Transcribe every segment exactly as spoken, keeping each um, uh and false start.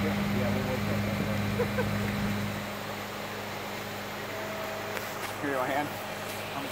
Yeah, we'll work that out. Here, my hand. Um,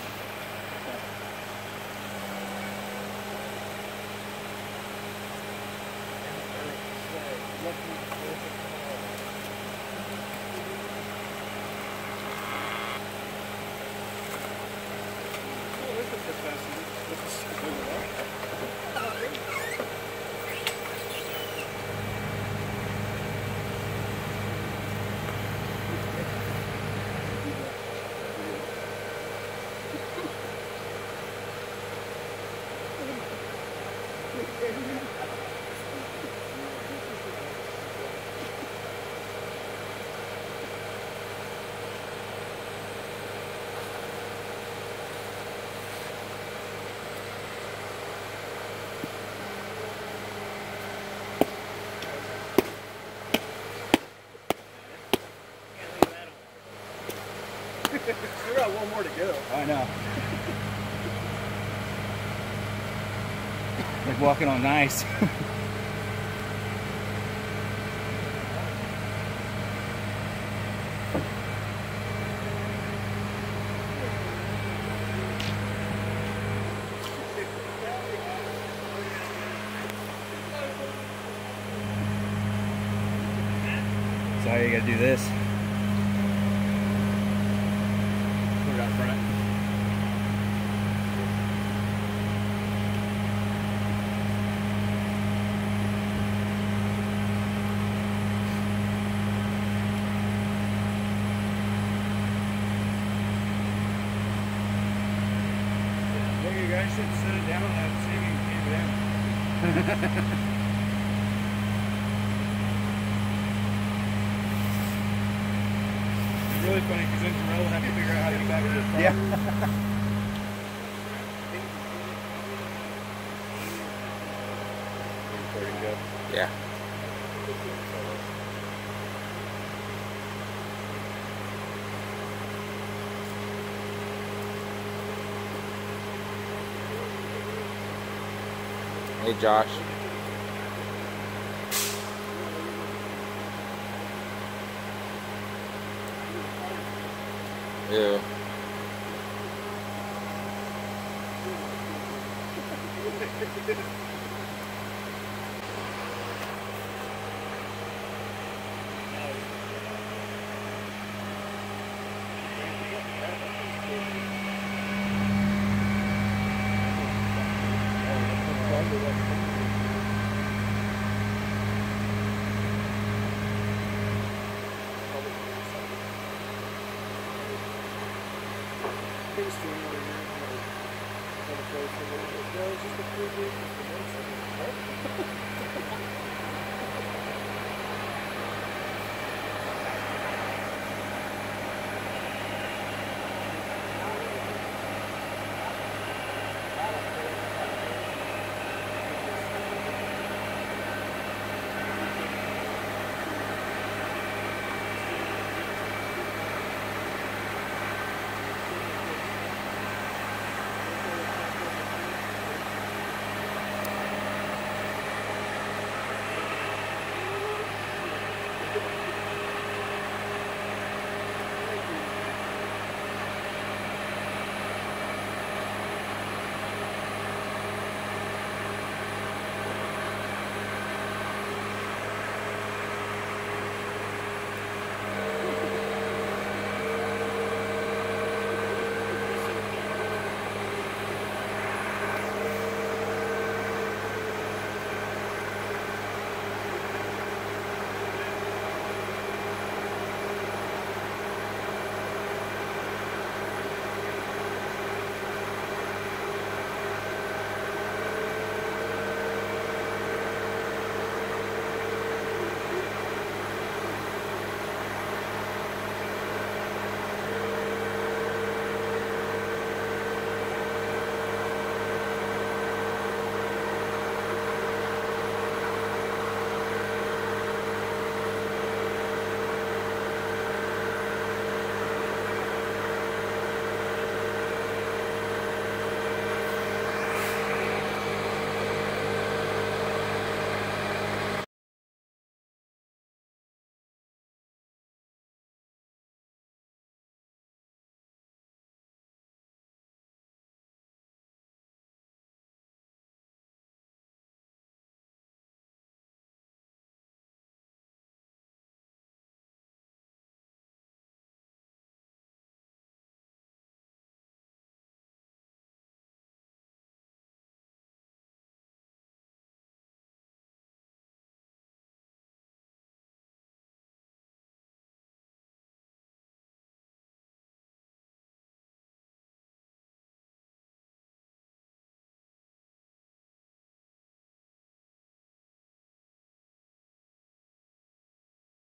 We got one more to go. I know. Like walking on ice. So how you gotta do this? Put it out front. Maybe you guys should set it down and see if you can keep it in. It's really funny because then Jarrell will have to figure out how to get back to the front. Yeah. Yeah. Hey, Josh. Yeah.